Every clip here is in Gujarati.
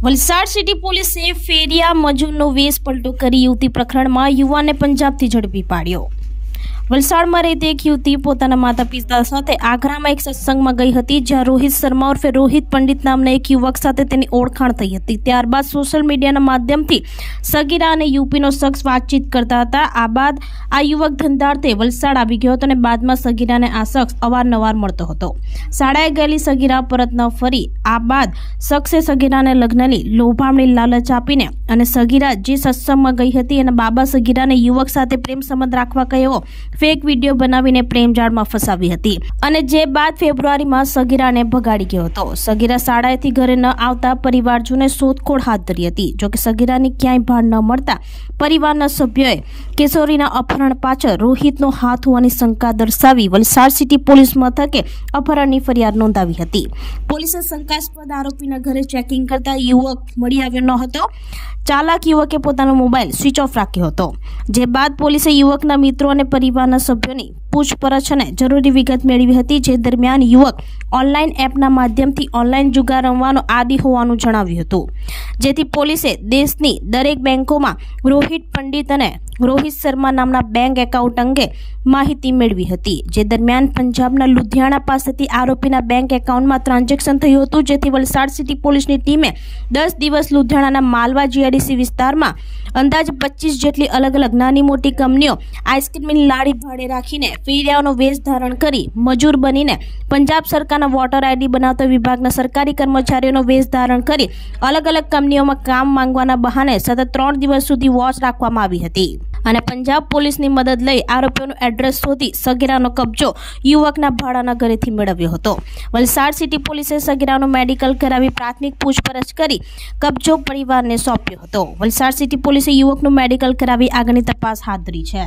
વલસાડ સિટી પોલીસે ફેરિયા મજૂરનો વેશ પલટો કરી યુવતી પ્રકરણમાં યુવાનને પંજાબથી ઝડપી પાડ્યો। વલસાડમાં રહેતી એક યુવતી પોતાના માતા પિતા સાથે આગ્રામાં એક સત્સંગમાં ગઈ હતી, જ્યાં રોહિત શર્મા ઉર્ફે રોહિત પંડિત નામના એક યુવક સાથે તેની ઓળખાણ થઈ હતી। ત્યારબાદ સોશિયલ મીડિયાના માધ્યમથી સગીરા અને યુપીનો શખ્સ વાતચીત કરતા હતા। આ બાદ આ યુવક ધંધાર્થે વલસાડ આવી ગયો હતો અને બાદમાં સગીરાને આ શખ્સ અવારનવાર મળતો હતો। શાળાએ ગયેલી સગીરા પરત ન ફરી આ બાદ શખ્સે સગીરાને લગ્નની લોભામણી લાલચ આપીને અને સગીરા જે સત્સંગમાં ગઈ હતી એના બાબા સગીરાને યુવક સાથે પ્રેમ સંબંધ રાખવા કહ્યો ફેક વિડીયો બનાવીને પ્રેમજાળમાં ફસાવી હતી અને જે બાદ ફેબ્રુઆરીમાં સગીરાને ભગાડી ગયો હતો। સગીરા શાળાએથી ઘરે ન આવતા પરિવારજોને શોધખોળ હાથ ધરી હતી। જોકે સગીરાની ક્યાંય ભાન ન મળતા પરિવારના સભ્યોએ કિશોરીના અપહરણ પાછળ રોહિતનો હાથ હોવાની શંકા દર્શાવી વલસાડ સિટી પોલીસ મથકે અપહરણની ફરિયાદ નોંધાવી હતી। પોલીસે શંકાસ્પદ આરોપીના ઘરે ચેકિંગ કરતા યુવક મળી આવ્યો ન હતો। ચાલાક યુવકે પોતાનો મોબાઈલ સ્વિચ ઓફ રાખ્યો હતો, જે બાદ પોલીસે યુવકના મિત્રો અને પરિવારના સભ્યોની પૂછપરછ અને જરૂરી વિગત મેળવી હતી। જે દરમિયાન યુવક ઓનલાઈન એપના માધ્યમથી ઓનલાઈન જુગાર રમવાનો આદી હોવાનું જણાવ્યું હતું, જેથી પોલીસે દેશની દરેક બેંકોમાં રોહિત પંડિત અને રોહિત શર્મા નામના બેંક એકાઉન્ટ અંગે માહિતી મેળવી હતી। જે દરમિયાન પંજાબના લુધિયાણા પાસેથી આરોપીના બેંક એકાઉન્ટમાં ટ્રાન્ઝેક્શન થયું હતું, જેથી વલસાડ સિટી પોલીસની ટીમે 10 દિવસ લુધિયાણાના માલવા જીઆઈડીસી વિસ્તારમાં અંદાજે 25 જેટલી અલગ અલગ નાની મોટી કંપનીઓ આઈસ્ક્રીમની લારી ભાડે રાખીને ફેરિયાઓનો વેશ ધારણ કરી મજૂર બનીને પંજાબ સરકારના વોટર આઈડી બનાવતા વિભાગના સરકારી કર્મચારીઓનો વેશ ધારણ કરી અલગ અલગ કંપનીઓમાં કામ માંગવાના બહાને સતત 3 દિવસ સુધી વોચ રાખવામાં આવી હતી અને પંજાબ પોલીસની મદદ લઈ આરોપીઓનું એડ્રેસ શોધી સગીરાનો કબજો યુવકના ભાડાના ઘરેથી મેળવ્યો હતો। વલસાડ સિટી પોલીસે સગીરાનું મેડિકલ કરાવી પ્રાથમિક પૂછપરછ કરી કબજો પરિવારને સોંપ્યો હતો। વલસાડ સિટી પોલીસે યુવકનું મેડિકલ કરાવી આગળની તપાસ હાથ ધરી છે।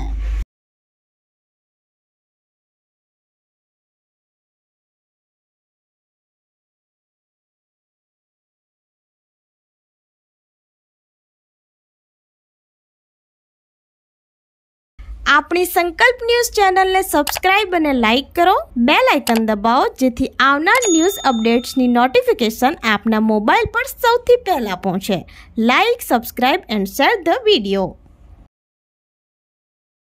આપણી સંકલ્પ ન્યૂઝ ચેનલને સબસ્ક્રાઇબ અને લાઇક કરો, બેલ આઇકન દબાવો, જેથી આવનાર ન્યૂઝ અપડેટ્સની નોટિફિકેશન આપના મોબાઈલ પર સૌથી પહેલા પહોંચે। Like, subscribe and share the video.